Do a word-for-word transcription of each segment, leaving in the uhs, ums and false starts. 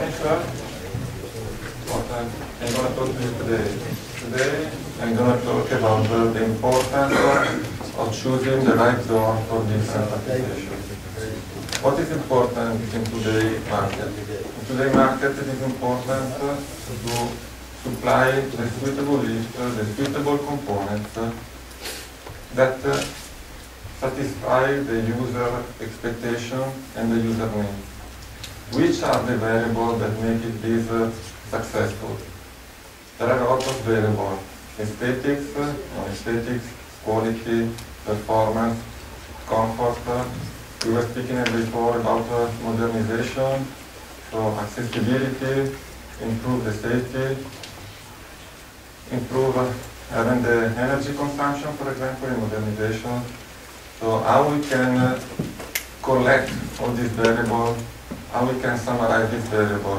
furniture. What I'm, I'm going to talk to you today. Today I'm going to talk about uh, the importance of choosing the right door for different applications. What is important in today's market? In today's market it is important uh, to supply the suitable list, uh, the suitable components uh, that uh, satisfy the user expectation and the user needs. Which are the variables that make it this uh, successful? There are a lot of variables. Aesthetics, uh, non-aesthetics, quality, performance, comfort. Uh, we were speaking before about uh, modernization, so accessibility, improve the safety, improve uh, having the energy consumption, for example, in modernization. So how we can uh, collect all these variables, how we can summarize this variable.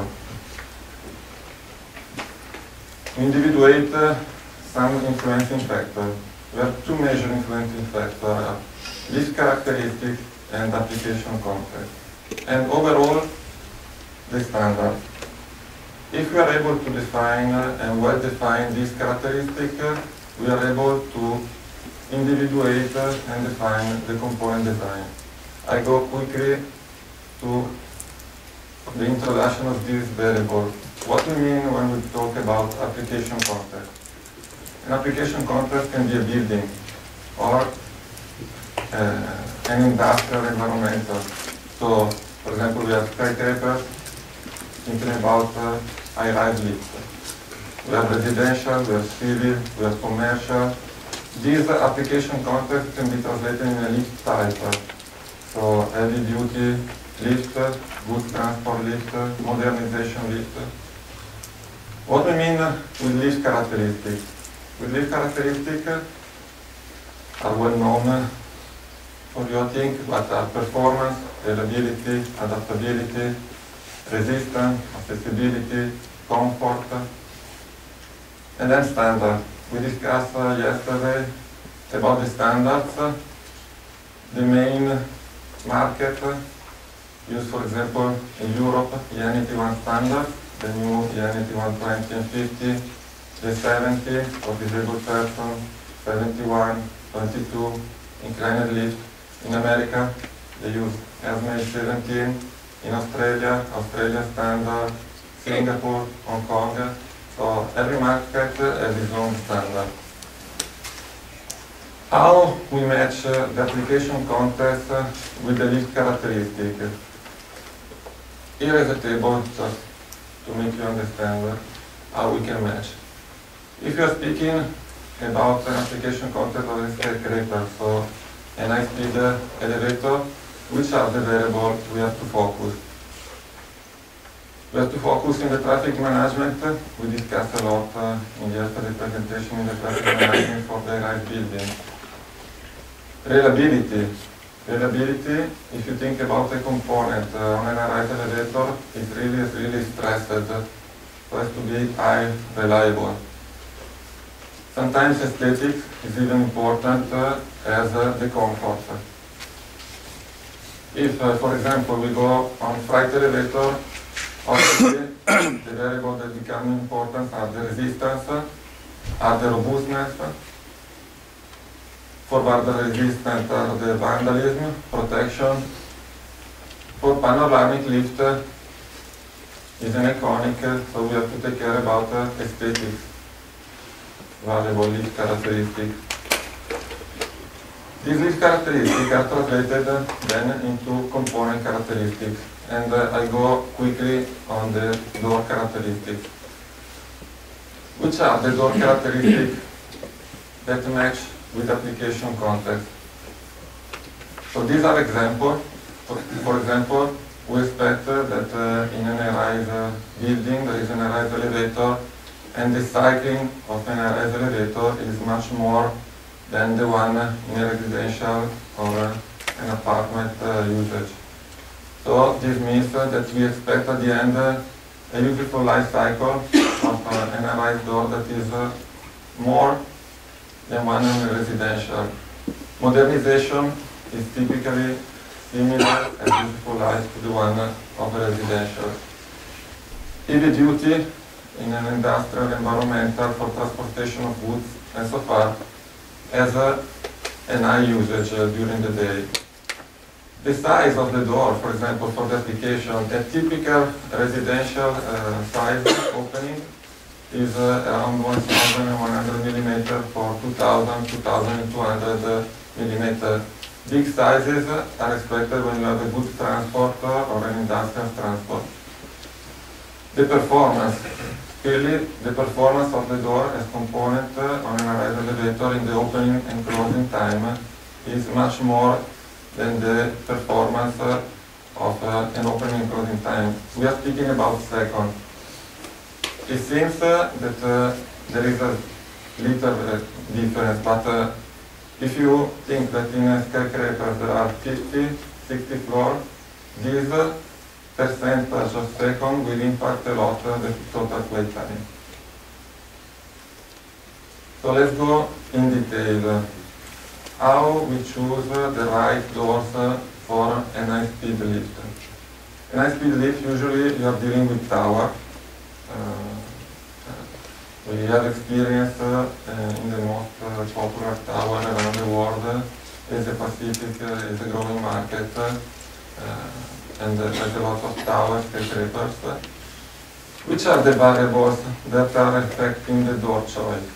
Individuate uh, some influencing factors. We have two major influencing factors, uh, list characteristics and application context. And overall, the standard. If we are able to define uh, and well define these characteristics, uh, we are able to individuate uh, and define the component design. I go quickly to the introduction of this variable. What we mean when we talk about application context. An application context can be a building or uh, an industrial environmental. So, for example, we have skyscrapers, thinking about uh, high-rise lifts. We have residential, we have civil, we have commercial. This uh, application context can be translated in a lift type. So, heavy-duty lift, goods transport lift, modernization lift. What we mean with lift characteristics? With lift characteristics are well known for you, I think, but are performance, reliability, adaptability, resistance, accessibility, comfort, and then standard. We discussed uh, yesterday about the standards. The main market used, for example, in Europe, E N E T one standard, the new E N E T one twenty and fifty, the seventy for disabled person, seventy-one, twenty-two, inclined lift. In America, they use E S M E seventeen. In Australia, Australia standard, Singapore, Hong Kong. So every market has its own standard. How we match uh, the application context uh, with the lift characteristic? Here is a table just to make you understand how we can match. If you are speaking about an application context of a skyscraper, so an high-speed uh, elevator, which are the variables we have to focus? We have to focus in the traffic management. We discussed a lot uh, in yesterday's presentation in the traffic management for the high-rise building. Reliability. Reliability, if you think about a component uh, on an high-rise elevator, it's really, really stressed. So it has to be high reliable. Sometimes aesthetics is even important uh, as uh, the comfort. If, uh, for example, we go on freight elevator, obviously the variables that become important are the resistance, are the robustness. For further resistance are the vandalism, protection. For panoramic lift is an iconic, so we have to take care about uh, aesthetics, valuable lift characteristics. These lift characteristics are translated uh, then into component characteristics, and uh, I go quickly on the door characteristics. Which are the door characteristics that match with application context? So these are examples. For, for example, we expect uh, that uh, in an high-rise uh, building there is an high-rise elevator, and the cycling of an high-rise elevator is much more than the one in a residential or uh, an apartment uh, usage. So this means uh, that we expect at the end uh, a useful life cycle of uh, an high-rise door that is uh, more than one in a residential. Modernization is typically similar as useful life to the one of a residential. heavy duty in an industrial environmental for transportation of goods and so far has a, an high usage uh, during the day. The size of the door, for example, for the application, a typical residential uh, size opening is uh, around one thousand one hundred millimeter for two thousand, two thousand two hundred millimeter. Big sizes are expected when you have a good transport or an industrial transport. The performance. Clearly, the performance of the door as component on an arrival elevator in the opening and closing time is much more than the performance of uh, an opening and closing time. We are speaking about seconds. It seems uh, that uh, there is a little uh, difference, but uh, if you think that in a skyscraper there are fifty, sixty floors, this uh, percentage of second will impact a lot uh, the total flight time. So let's go in detail. How we choose uh, the right doors uh, for a high-speed lift. In high-speed lift, usually you are dealing with tower. Uh, we have experience uh, uh, in the most uh, popular tower around the world. Uh, Asia Pacific uh, is a growing market, uh, and uh, there's a lot of towers, skyscrapers. Uh, which are the variables that are affecting the door choice?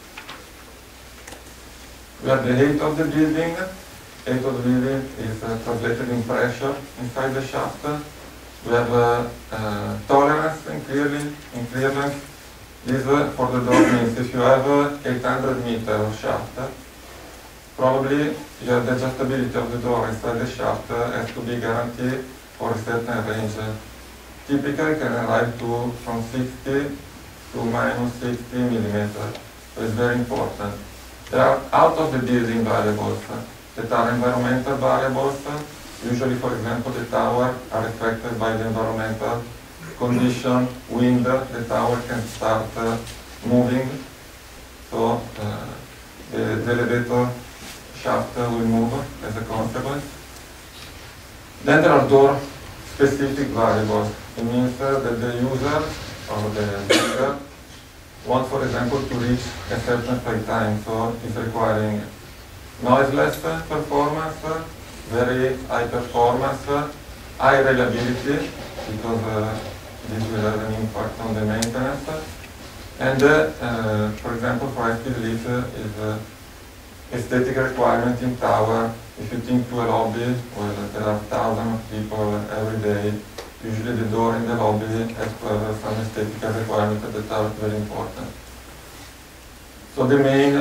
We have the height of the building. Height of the building is uh, translated in pressure inside the shaft. We have uh, uh, tolerance and clearly in clearance. This uh, for the door means if you have uh, eight hundred meter of shaft, uh, probably your the adjustability of the door inside the shaft uh, has to be guaranteed for a certain range. Uh, typically can arrive to from sixty to minus sixty millimeters. So it's very important. There are out of the building variables uh, that are environmental variables. Uh, usually, for example, the tower are affected by the environmental condition, wind, uh, the tower can start uh, moving. So uh, the, the elevator shaft uh, will move as a consequence. Then there are door specific variables. It means uh, that the user or the user want, for example, to reach a certain flight time, so it's requiring noiseless performance, very high performance, high reliability, because uh, this will have an impact on the maintenance, and uh, uh, for example, for high-speed lift uh, is uh, aesthetic requirement in tower. If you think to a lobby where there are thousands of people every day, usually the door in the lobby has to have some aesthetic requirements that are very important. So the main,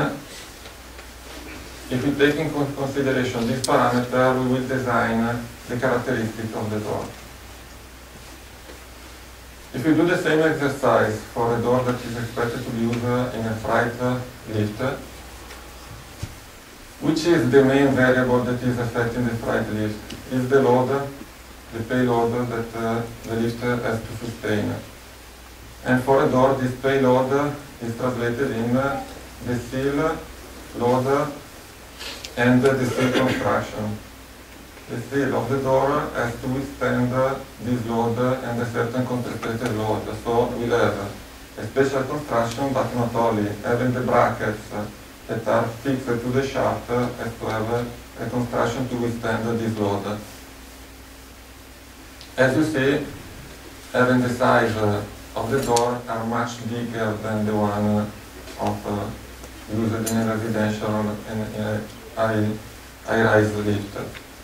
if you take in consideration this parameter, we will design the characteristics of the door. If you do the same exercise for a door that is expected to be used in a freight lift, which is the main variable that is affecting the freight lift? Is the load, the payload that uh, the lift has to sustain. And for a door, this payload is translated in uh, the seal, load, and uh, the seal construction. The seal of the door has to withstand uh, this load and a certain concentrated load. So we'll have a special construction, but not only. Having the brackets uh, that are fixed to the shaft uh, has to have uh, a construction to withstand uh, this load. As you see, having the size uh, of the door are much bigger than the one uh, of uh, used in a residential or in, in a high, high-rise lift.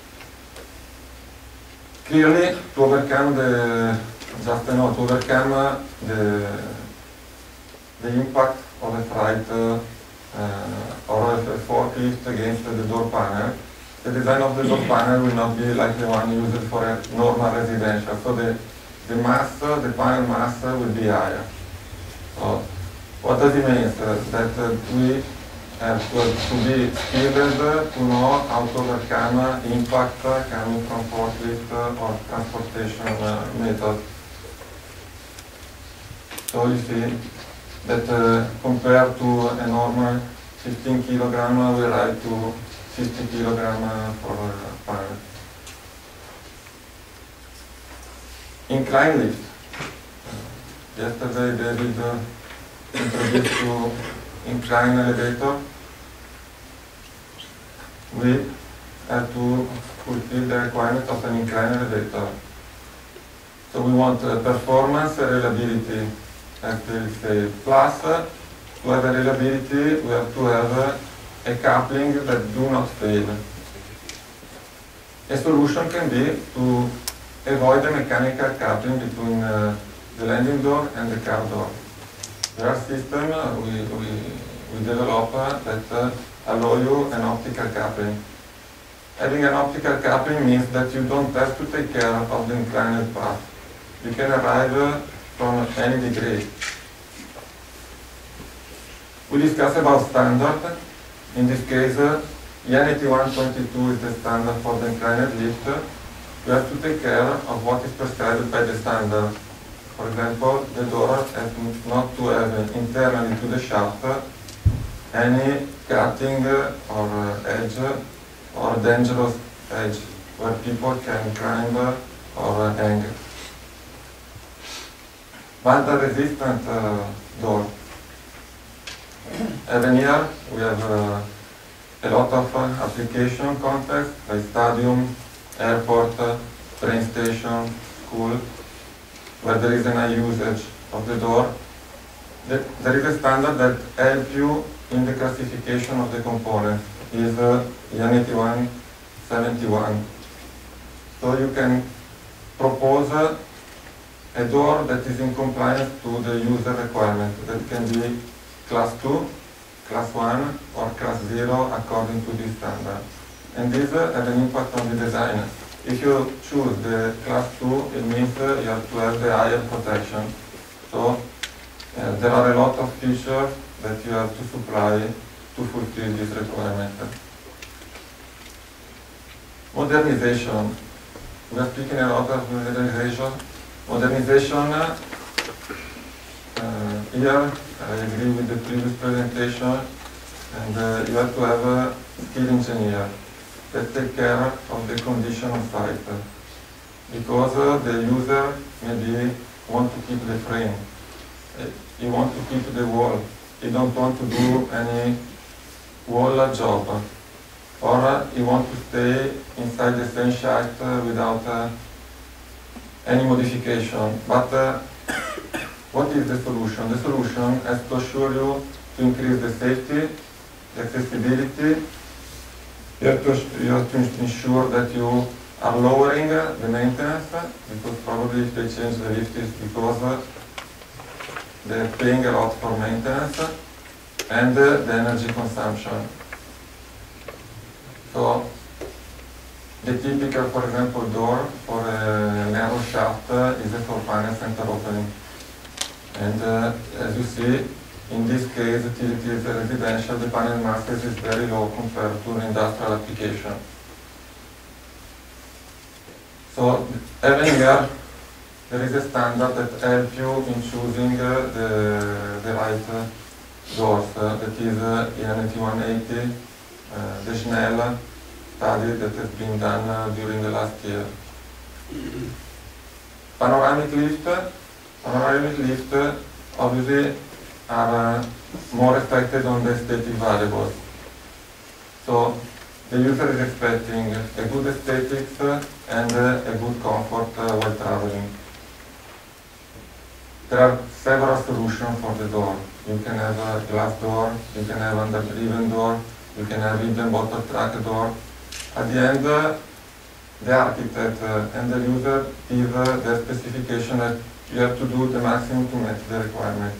Clearly, to overcome the just you know, to overcome uh, the the impact of a freight uh, uh, or a forklift against the door panel, the design of the door panel will not be like the one used for a normal residential. So the the mass, uh, the panel mass uh, will be higher. So what does it mean? Uh, that uh, we have to, to be skilled uh, to know how to overcome uh, impact uh, coming from forklift uh, or transportation uh, method. So you see that uh, compared to a normal fifteen kilogram, uh, we arrive to fifty kilogram uh, for a panel. Incline lift. yesterday David uh, introduced to incline elevator. We have to fulfill the requirement of an incline elevator. So we want uh, performance and reliability, as they say. Plus, uh, to have a reliability, we have to have uh, a coupling that do not fail. A solution can be to avoid the mechanical coupling between uh, the landing door and the car door. There are systems uh, we, we, we develop uh, that uh, allow you an optical coupling. Having an optical coupling means that you don't have to take care of the inclined path. You can arrive uh, from any degree. We discuss about standard. In this case, uh, E N eighty-one twenty-two is the standard for the inclined lift. You have to take care of what is prescribed by the standard. For example, the door has not to have internally to the shaft any cutting or edge or dangerous edge where people can climb or hang. Banda resistant uh, door. Even here we have uh, a lot of uh, application context, like stadium, airport, uh, train station, school, where there is an high usage of the door. The, there is a standard that helps you in the classification of the components. Is uh, E N eighty-one seventy-one. So you can propose uh, a door that is in compliance to the user requirement. That can be class two, class one, or class zero according to this standard. And this uh, has an impact on the design. If you choose the class two, it means uh, you have to have the higher protection. So uh, there are a lot of features that you have to supply to fulfill this requirement. Modernization. We are speaking a lot of modernization. Modernization, uh, here I agree with the previous presentation, and uh, you have to have a skilled engineer that take care of the condition on site. Because uh, the user maybe want to keep the frame, he want to keep the wall, he don't want to do any wall job, or uh, he want to stay inside the same shaft uh, without uh, any modification. But uh, what is the solution? The solution is to assure you to increase the safety, the accessibility. You have to, you have to ensure that you are lowering uh, the maintenance, because probably if they change the lift it's because uh, they're paying a lot for maintenance, and uh, the energy consumption. So the typical, for example, door for a narrow shaft uh, is a four-panel center opening. And uh, as you see, in this case, till it is residential, the panel masses is very low compared to an industrial application. So even here, there is a standard that helps you in choosing uh, the, the right uh, doors. Uh, that is uh, E N eighty-one eighty, uh, the Schnell study that has been done uh, during the last year. Panoramic lift. Panoramic lift uh, obviously are uh, more affected on the aesthetic variables. So the user is expecting a good aesthetics uh, and uh, a good comfort uh, while traveling. There are several solutions for the door. You can have a glass door, you can have under-driven door, you can have hidden bottle track door. At the end, uh, the architect uh, and the user give uh, their specification that you have to do the maximum to meet the requirement.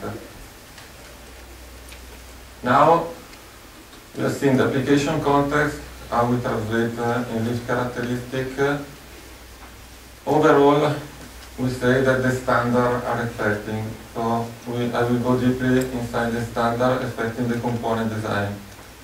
Now, we have seen the application context, how we translate uh, in lift characteristic. Uh, overall, we say that the standards are affecting. So we, I will go deeply inside the standard affecting the component design.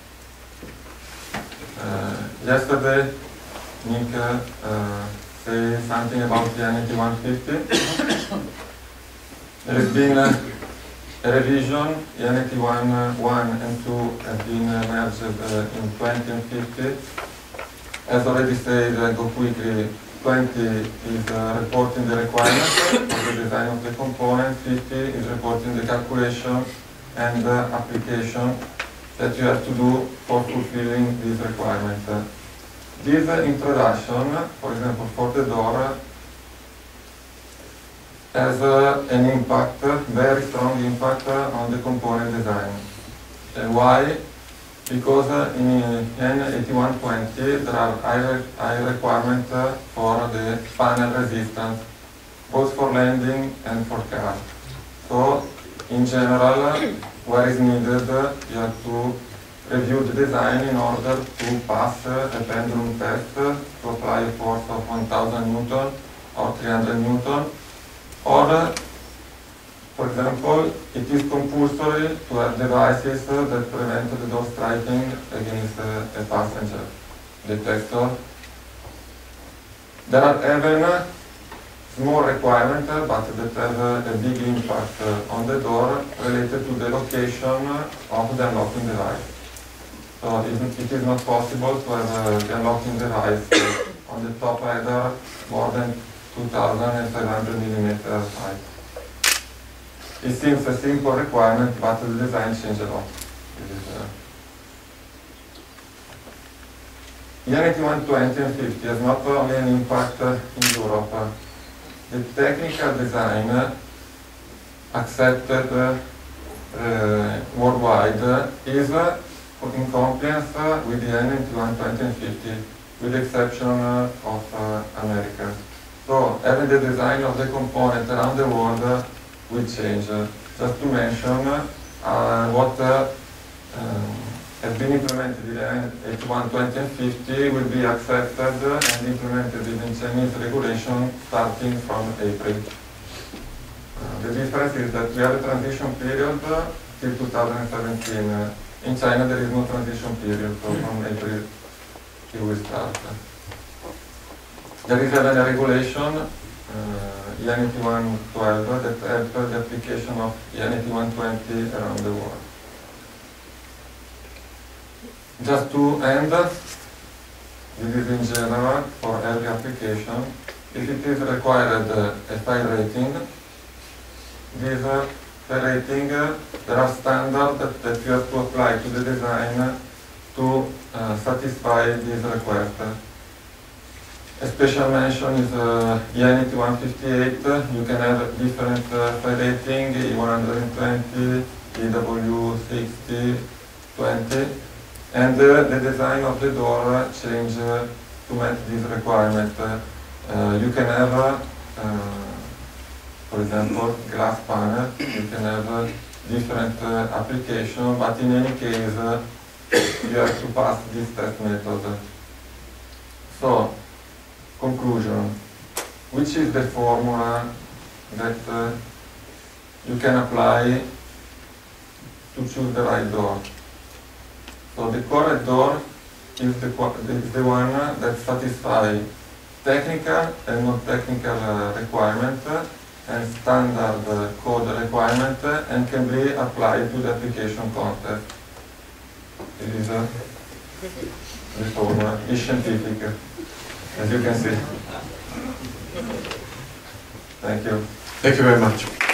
Uh, yesterday, Nick uh, said something about the E N eighty-one fifty. There has been uh, a revision. E N eighty-one uh, one and two have been uh, merged uh, in twenty and fifty. As already said, I go quickly. twenty is uh, reporting the requirements for the design of the component, fifty is reporting the calculation and uh, application that you have to do for fulfilling these requirements. This uh, introduction, for example, for the door, has uh, an impact, very strong impact uh, on the component design. Uh, why? Because uh, in E N eighty-one twenty there are high, high requirements uh, for the panel resistance, both for landing and for car. So, in general, uh, where is needed, uh, you have to review the design in order to pass uh, a pendulum test uh, to apply a force of one thousand newton or three hundred newton. Or, uh, for example, it is compulsory to have devices uh, that prevent the door striking against uh, a passenger detector. There are even uh, small requirements, uh, but that have uh, a big impact uh, on the door related to the location of the unlocking device. So it, it is not possible to have uh, the unlocking device uh, on the top header more than two thousand five hundred millimeter height. It seems a simple requirement, but the design changed a lot. E N eighty-one twenty and fifty has not only an impact uh, in Europe. Uh, the technical design uh, accepted uh, uh, worldwide uh, is uh, in compliance uh, with the E N eighty-one twenty and fifty, with the exception uh, of uh, America. So, having the design of the component around the world uh, will change. Uh, just to mention uh, what uh, um, has been implemented in E N eighty-one twenty and fifty will be accepted and implemented in Chinese regulation starting from April. Uh, the difference is that we have a transition period uh, till two thousand seventeen. Uh, in China there is no transition period, so from April it will start. There is even a regulation, uh, E N eighty-one twelve, that helps the application of E N eighty-one twenty around the world. Just to end, this is in general for every application. If it is required uh, a file rating, this uh, file rating, uh, there are standards that, that you have to apply to the design to uh, satisfy this request. A special mention is uh, E N eighty-one fifty-eight. You can have different uh, file rating, E one twenty, E W sixty, twenty, and uh, the design of the door change uh, to meet this requirement. Uh, uh, you can have, uh, uh, for example, glass panel. You can have uh, different uh, application, but in any case, uh, you have to pass this test method. So, conclusion. Which is the formula that uh, you can apply to choose the right door? So the correct door is the, is the one that satisfies technical and non-technical uh, requirement uh, and standard uh, code requirement uh, and can be applied to the application context. It is uh, the formula. It's scientific, as you can see. Thank you. Thank you very much.